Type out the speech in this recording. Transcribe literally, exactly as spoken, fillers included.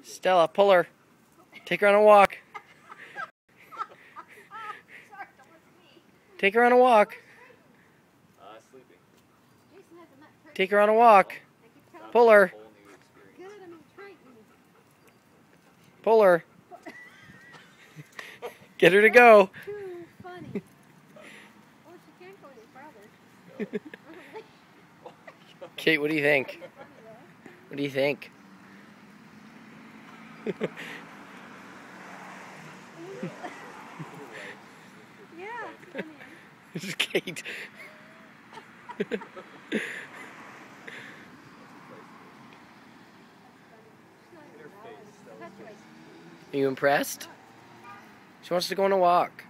Stella, pull her. Take her on a walk. Take her on a walk. Take her on a walk. Pull her. Pull her. Get her to go. Too funny. Well, she can't go any farther. Kate, what do you think? What do you think? Yeah, funny. This is Kate. Are you impressed? She wants to go on a walk.